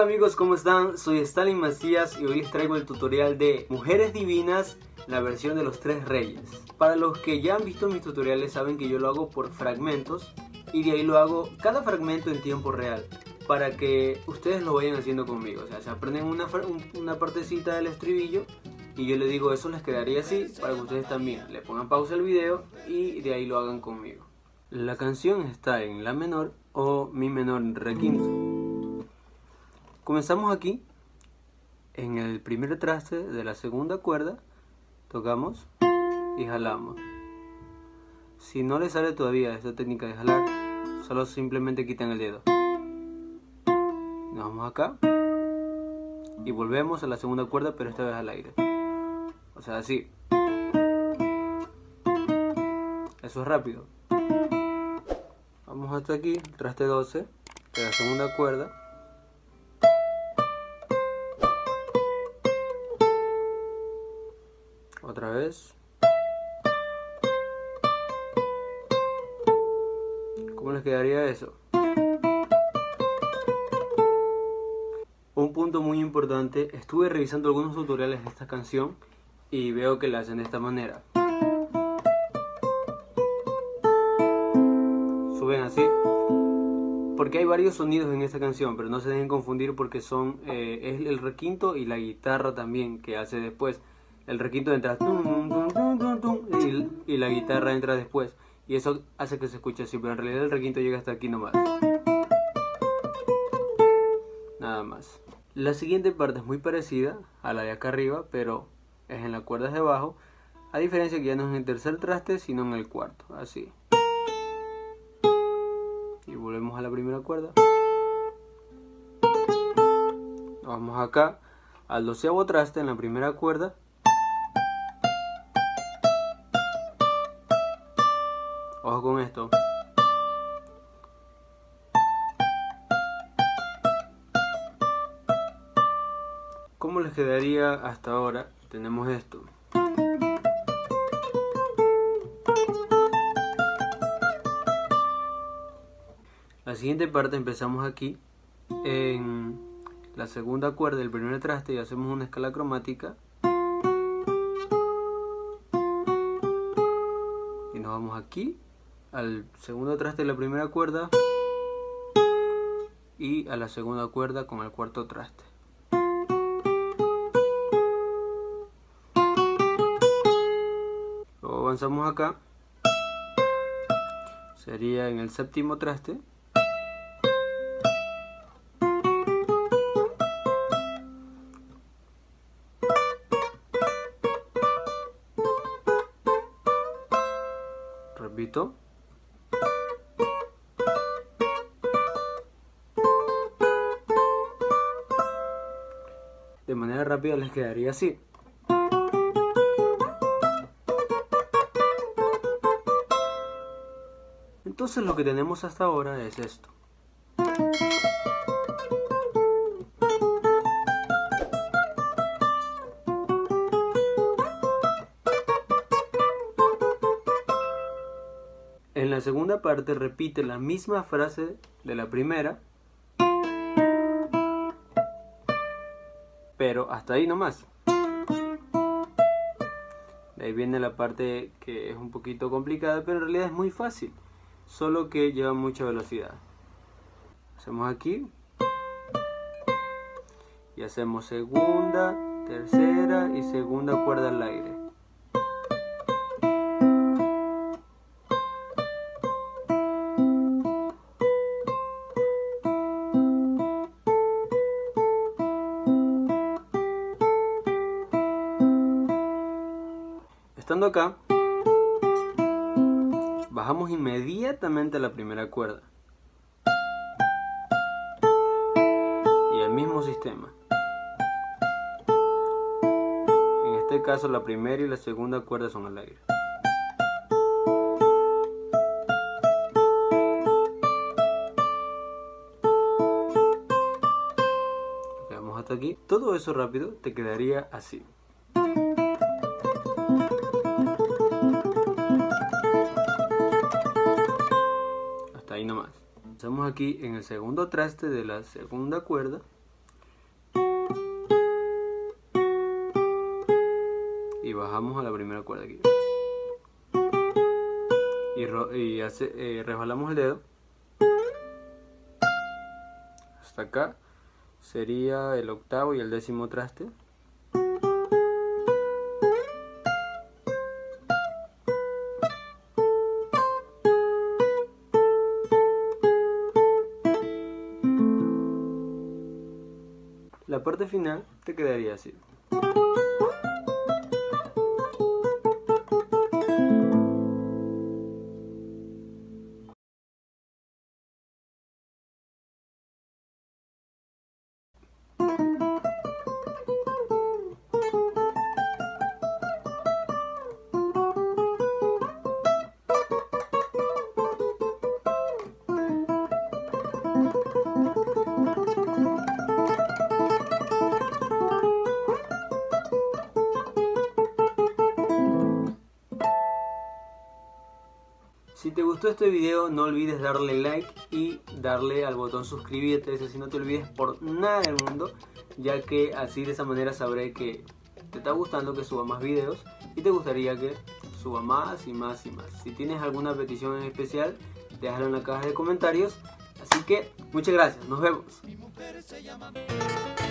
amigos, ¿cómo están? Soy Stalin Macías y hoy les traigo el tutorial de Mujeres Divinas, la versión de los tres reyes. Para los que ya han visto mis tutoriales saben que yo lo hago por fragmentos y de ahí lo hago cada fragmento en tiempo real para que ustedes lo vayan haciendo conmigo. O sea, se aprenden una partecita del estribillo y yo les digo eso les quedaría así para que ustedes también le pongan pausa al video y de ahí lo hagan conmigo. La canción está en la menor o mi menor re quinto. Comenzamos aquí en el primer traste de la segunda cuerda, tocamos y jalamos. Si no les sale todavía esta técnica de jalar, solo simplemente quitan el dedo. Nos vamos acá y volvemos a la segunda cuerda, pero esta vez al aire. O sea, así. Eso es rápido. Vamos hasta aquí, traste 12 de la segunda cuerda. Otra vez. ¿Cómo les quedaría eso? Un punto muy importante, estuve revisando algunos tutoriales de esta canción y veo que la hacen de esta manera. Suben así. Porque hay varios sonidos en esta canción, pero no se dejen confundir porque son es el requinto y la guitarra también que hace después. El requinto entra y la guitarra entra después. Y eso hace que se escuche así, pero en realidad el requinto llega hasta aquí nomás. Nada más. La siguiente parte es muy parecida a la de acá arriba, pero es en las cuerdas de abajo. A diferencia que ya no es en el tercer traste, sino en el cuarto. Así. Y volvemos a la primera cuerda. Vamos acá al 12º traste en la primera cuerda. Ojo con esto. ¿Cómo les quedaría hasta ahora? Tenemos esto. La siguiente parte empezamos aquí en la segunda cuerda del primer traste y hacemos una escala cromática. Y nos vamos aquí al segundo traste de la primera cuerda y a la segunda cuerda con el cuarto traste. Luego avanzamos acá, sería en el séptimo traste. Repito. De manera rápida les quedaría así. Entonces lo que tenemos hasta ahora es esto. En la segunda parte repite la misma frase de la primera, pero hasta ahí nomás. De ahí viene la parte que es un poquito complicada, pero en realidad es muy fácil, solo que lleva mucha velocidad. Hacemos aquí y hacemos segunda, tercera y segunda cuerda al aire. Estando acá, bajamos inmediatamente a la primera cuerda. Y el mismo sistema. En este caso la primera y la segunda cuerda son al aire. Llegamos hasta aquí. Todo eso rápido te quedaría así. Hasta ahí nomás. Estamos aquí en el segundo traste de la segunda cuerda bajamos a la primera cuerda aquí. Y resbalamos el dedo hasta acá. Sería el octavo y el décimo traste. La parte final te quedaría así. Si te gustó este video, no olvides darle like y darle al botón suscribirte, eso sí, no te olvides por nada del mundo, ya que así de esa manera sabré que te está gustando que suba más videos y te gustaría que suba más y más y más. Si tienes alguna petición en especial, déjalo en la caja de comentarios. Así que muchas gracias, nos vemos.